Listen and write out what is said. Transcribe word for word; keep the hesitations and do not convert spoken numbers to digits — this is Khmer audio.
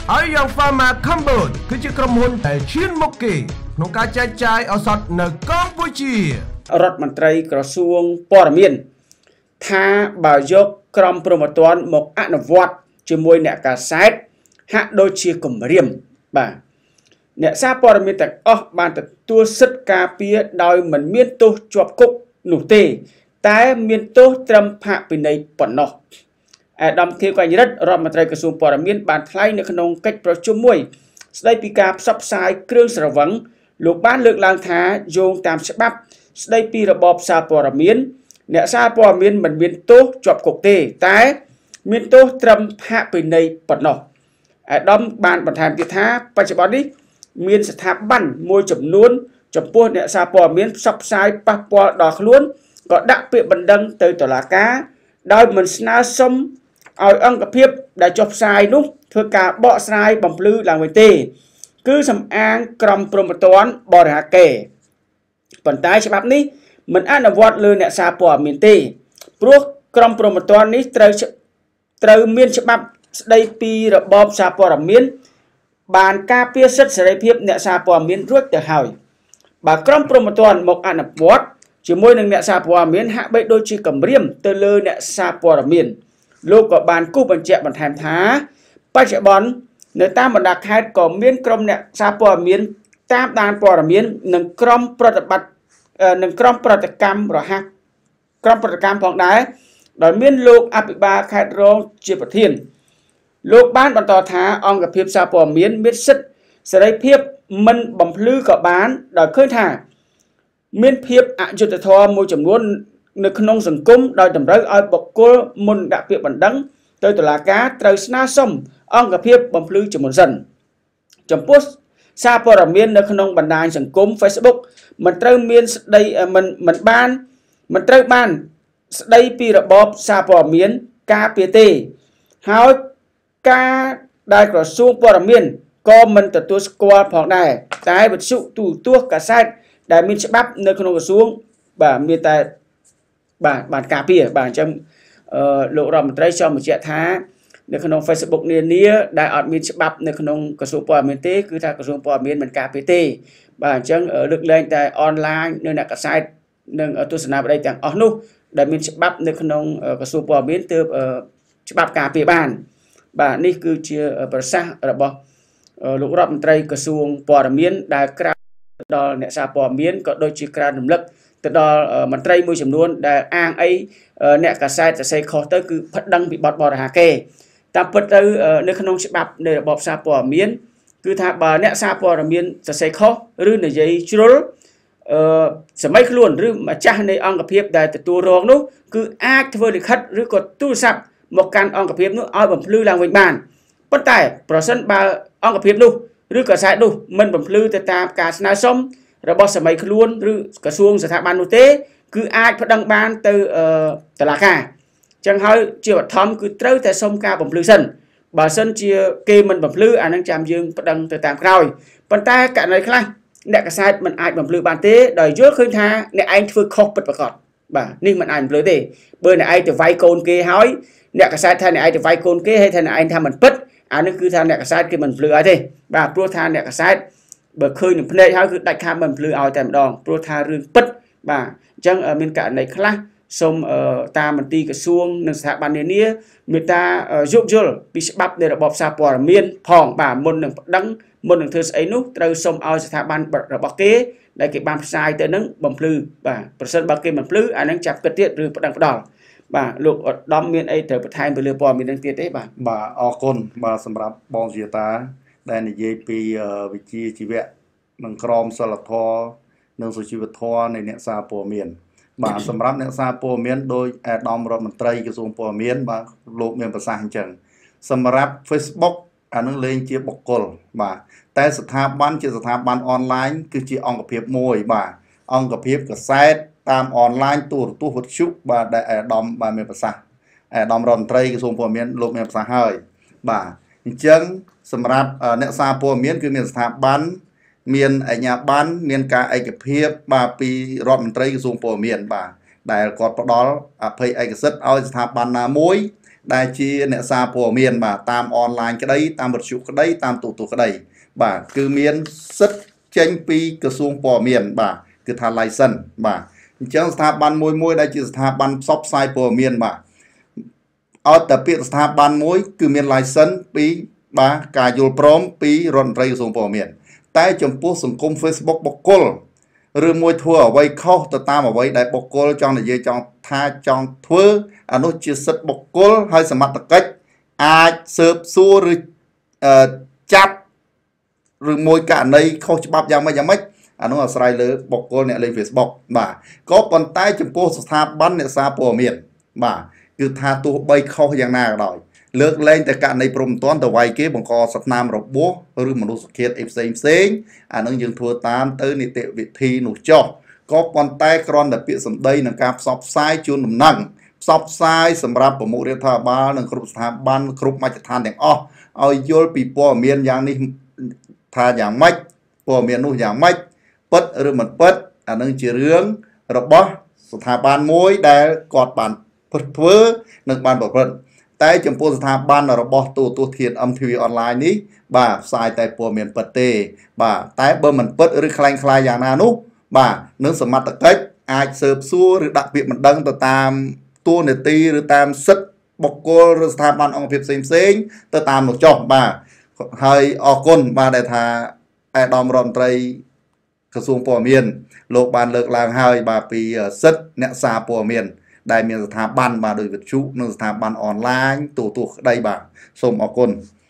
ហើយយ៉ាង Pharma Cambodia គឺជាក្រុមហ៊ុនដែលឈានមុខគេក្នុងការចែកចាយឱសថនៅកម្ពុជារដ្ឋមន្ត្រីក្រសួងព័ត៌មានថាបើយកក្រមព្រហ្មទណ្ឌមកអនុវត្តជាមួយអ្នកកាសែតហាក់ដូចជាគំរាមបាទអ្នកសារព័ត៌មានទាំងអស់បានទទួលសិទ្ធិការពារដោយមិនមានទោសជាប់គុកនោះទេតែមានទោសត្រឹមផាកពិន័យប៉ុណ្ណោះអាដាមខៀវកញ្ញរិទ្ធរដ្ឋមន្ត្រីក្រសួងព័ត៌មានបានថ្លែងនៅក្នុងកិច្ចប្រជុំមួយស្ដីពីការផ្សព្វផ្សាយគ្រឿងស្រវឹងលោកបានលើកឡើងថាយោងតាមច្បាប់ស្ដីពីរបបសារព័ត៌មានអ្នកសារព័ត៌មានមិនមានទោសជាប់គុកទេតែមានទោសត្រឹមផាកពិន័យប៉ុណ្ណោះអាដាមបានបន្ថែមទៀតថាបច្ចុប្បន្ននេះមានស្ថាប័នមួយចំនួនចំពោះអ្នកសារព័ត៌មានផ្សព្វផ្សាយប៉ះពាល់ដល់ខ្លួនក៏ដាក់ពាក្យបណ្ដឹងទៅតុលាការដោយមិនស្នើសុំឲ្យអង្គភាពដែលចុះផ្សាយនោះធ្វើការបកស្រាយបំភ្លឺឡើងវិញទេគឺសំអាងក្រមព្រហ្មទណ្ឌបរិហាកេប៉ុន្តែច្បាប់នេះមិនអនុវត្តលើអ្នកសារព័ត៌មានទេព្រោះក្រមព្រហ្មទណ្ឌនេះត្រូវត្រូវមានច្បាប់ស្ដីពីរបបសារព័ត៌មានបានការពារសិទ្ធិសេរីភាពអ្នកសារព័ត៌មានរួចទៅហើយបើក្រមព្រហ្មទណ្ឌមកអនុវត្តជាមួយនឹងអ្នកសារព័ត៌មានហាក់បីដូចជាគំរាមទៅលើអ្នកសារព័ត៌មានលោកក៏បានគូបញ្ជាក់បន្ថែមថាបច្ចុប្បន្ននៅតាមបណ្ដាខេត្តក៏មានក្រុមអ្នកសារព័ត៌មានតាមដានព័ត៌មាននិងក្រុមប្រតិបត្តិនិងក្រុមប្រតិកម្មរហ័សក្រុមប្រតិកម្មផងដែរដោយមានលោកអភិបាលខេត្តរងជាប្រធានលោកបានបន្តថាអង្គភាពសារព័ត៌មានមានសិទ្ធិសេរីភាពមិនបំភ្លឺក៏បានដោយឃើញថាមានភាពអយុត្តិធម៌មួយចំនួននៅក្នុងសង្គមដោយតម្រូវឲ្យបុគ្គលមុនដាក់ពាក្យបណ្ដឹងទៅតុលាការត្រូវស្នើសុំអង្គភាពបំភ្លឺជាមុនសិនចំពោះសារព័ត៌មាននៅក្នុងបណ្ដាញសង្គម Facebook មិនត្រូវមានស្ដីមិនមិនបានមិនត្រូវបានស្ដីពីរបបសារព័ត៌មានការពារទេហើយការដែលក្រសួងព័ត៌មានក៏មិនទទួលស្គាល់ផងដែរតែវិទ្យុទូរទស្សន៍កាសែតដែលមានច្បាប់នៅក្នុងក្រសួងបាទមានតែបាទបានការពារបាទអញ្ចឹងអឺលោករដ្ឋមន្ត្រីចង់បញ្ជាក់ថានៅក្នុង Facebook នានាដែលអត់មានច្បាប់នៅក្នុងក្រសួងព័ត៌មានទេគឺថាក្រសួងព័ត៌មានមិនការពារទេបាទអញ្ចឹងលើកលែងតែអនឡាញនៅអ្នកកាសែតនិងទស្សនាវដ្តីទាំងអស់នោះដែលមានច្បាប់នៅក្នុងក្រសួងព័ត៌មានទើបច្បាប់ការពារបានបាទនេះគឺជាប្រសាសន៍របស់លោករដ្ឋមន្ត្រីក្រសួងព័ត៌មានដែលក្រៅដល់អ្នកសារព័ត៌មានក៏ដូចជាក្រើនរំលឹកទៅដល់មន្ត្រីមួយចំនួនដែលអាងអីអ្នកកាសែតសរសេរខុសទៅគឺផិតដឹងពីបទបរិហាកេតាមពិតទៅនៅក្នុងច្បាប់នៃរបបសារព័ត៌មានគឺថាបើអ្នកសារព័ត៌មានសរសេរខុសឬនិយាយជ្រុលអឺសម័យខ្លួនឬម្ចាស់នៃអង្គភាពដែលទទួលរងនោះគឺអាចធ្វើលិខិតឬក៏ទូរស័ព្ទមកកាន់អង្គភាពនោះឲ្យបំភ្លឺឡើងវិញបានប៉ុន្តែប្រសិនបើអង្គភាពនោះឬកាសែតនោះមិនបំភ្លឺទៅតាមការស្នើសុំរបស់សម័យខ្លួនឬក្រសួងស្ថាប័ននោះទេគឺអាចប្តឹងបានទៅតុលាការអញ្ចឹងហើយជាបឋមគឺត្រូវតែសុំការបំភ្លឺសិនបើសិនជាគេមិនបំភ្លឺអានឹងចាំយើងប្តឹងទៅតាមក្រោយប៉ុន្តែករណីខ្លះអ្នកកាសែតមិនអាចបំភ្លឺបានទេដោយយល់ឃើញថាអ្នកឯងធ្វើខុសពិតប្រាកដបាទនេះមិនអាចបំភ្លឺទេបើអ្នកឯងទៅវាយកូនគេហើយអ្នកកាសែតថាអ្នកឯងទៅវាយកូនគេហើយថាអ្នកឯងថាមិនពិតអានេះគឺថាអ្នកកាសែតគេមិនភ្លឺឲ្យទេបាទព្រោះថាអ្នកកាសែតបើឃើញនឹងភ្នែកហើយគឺដាច់ខាតមិនភ្លឺឲ្យតែម្ដងព្រោះថារឿងពិតបាទអញ្ចឹងមានករណីខ្លះសូមតាមមន្ទីរក្រសួងនិងស្ថាប័ននានាមេត្តាយោគយល់ពីច្បាប់នៃរបបសារព័ត៌មានផងបាទមុននឹងប្តឹងមុននឹងធ្វើស្អីនោះត្រូវសូមឲ្យស្ថាប័នរបស់គេដែលគេបានផ្សាយទៅនឹងបំភ្លឺបាទប្រសិនបើគេមិនភ្លឺអានឹងចាប់គិតទៀតឬប្តឹងផ្ដាល់បាទលោកឧត្តមមានអីត្រូវបន្ថែមទៅលើព័ត៌មាននឹងទៀតទេបាទបាទអរគុណបាទសម្រាប់បងជាតាដែលនិយាយពីវិជ្ជាជីវៈនិងក្រមសីលធម៌និងសុជីវធម៌នៃអ្នកសារព័ត៌មានបាទសម្រាប់អ្នកសារព័ត៌មានដោយអាដាមរដ្ឋមន្ត្រីក្រសួងព័ត៌មានបាទលោកមានប្រសាសន៍អញ្ចឹងសម្រាប់ Facebook អានឹងលេងជាបុគ្គលបាទតែស្ថាប័នជាស្ថាប័នអនឡាញគឺជាអង្គភាពមួយបាទអង្គភាពកាសែតតាមអនឡាញទូរទស្សន៍វិទ្យុបាទដែលអាដាមបាទមានប្រសាសន៍អាដាមរដ្ឋមន្ត្រីក្រសួងព័ត៌មានលោកមានប្រសាសន៍ហើយបាទអញ្ចឹងសម្រាប់អ្នកសារព័ត៌មានគឺមានស្ថាប័នមានអាជ្ញាប័ណ្ណមានការឯកភាពបាទពីរដ្ឋមន្ត្រីក្រសួងព័ត៌មានបាទដែលគាត់ផ្ដល់អភ័យឯកសិទ្ធិឲ្យស្ថាប័នណាមួយដែលជាអ្នកសារព័ត៌មានបាទតាមអនឡាញក្តីតាមវិទ្យុក្តីតាមទូរទស្សន៍ក្តីបាទគឺមានសិទ្ធិចេញពីក្រសួងព័ត៌មានបាទគឺថា license បាទអញ្ចឹងស្ថាប័នមួយមួយដែលជាស្ថាប័នផ្សព្វផ្សាយព័ត៌មានបាទអត់តែពាក្យស្ថាប័នមួយគឺមាន license ពីបាទការយល់ព្រមពីរដ្ឋមន្ត្រីក្រសួងព័ត៌មានតែចំពោះសង្គម Facebook បុគ្គលឬមួយធ្វើអ្វីខុសទៅតាមអ្វីដែលបុគ្គលចង់និយាយចង់ថាចង់ធ្វើអានោះជាសិទ្ធិបុគ្គលហើយសមត្ថកិច្ចអាចស៊ើបសួរឬចាប់ឬមួយករណីខុសច្បាប់យ៉ាងម៉េចយ៉ាងម៉េចអានោះអាស្រ័យលើបុគ្គលអ្នកលេង Facebook បាទក៏ប៉ុន្តែចំពោះស្ថាប័នអ្នកសារព័ត៌មានបាទគឺថាទោះបីខុសយ៉ាងណាក៏ដោយលើកលែងតែករណីព្រមតាន់ទៅវាយគេបង្កសត្វនាមរបួសឬមនុស្សឃាតអីផ្សេងផ្សេងអានឹងយើងធ្វើតាមទៅនីតិវិធីនោះចុះក៏ប៉ុន្តែគ្រាន់តែពាក្យសម្ដីនឹងការផ្សព្វផ្សាយជូនដំណឹងផ្សព្វផ្សាយសម្រាប់ប្រមុខរដ្ឋាភិបាលនិងគ្រប់ស្ថាប័នគ្រប់មជ្ឈដ្ឋានទាំងអស់ឲ្យយល់ពីព័ត៌មានយ៉ាងនេះថាយ៉ាងម៉េចព័ត៌មាននោះយ៉ាងម៉េចពិតឬមិនពិតអានឹងជារឿងរបស់ស្ថាប័នមួយដែលគាត់បានធ្វើនិងបានប្រព្រឹត្តតែចំពោះស្ថាប័នរបស់ទូរទស្សន៍ធាតុ em ធី វី online នេះបាទផ្សាយតែព័ត៌មានពិតទេបាទតែបើមិនពិតឬคล้ายคล้ายយ៉ាងណានោះបាទនឹងសមត្ថកិច្ចអាចស៊ើបសួរឬដាក់ពាក្យបណ្ដឹងទៅតាមតួនាទីឬតាមសិទ្ធិបុគ្គលឬស្ថាប័នអង្គភាពផ្សេងផ្សេងទៅតាមនោះចុះបាទហើយអរគុណបាទដែលថាអាដាមរដ្ឋមន្ត្រីក្រសួងព័ត៌មានលោកបានលើកឡើងហើយបាទពីសិទ្ធិអ្នកសារព័ត៌មានដែលមានស្ថាប័នបាទដោយវិទ្យុនិងស្ថាប័នអនឡាញទូទស្សន៍ក្តីបាទសូមអរគុណ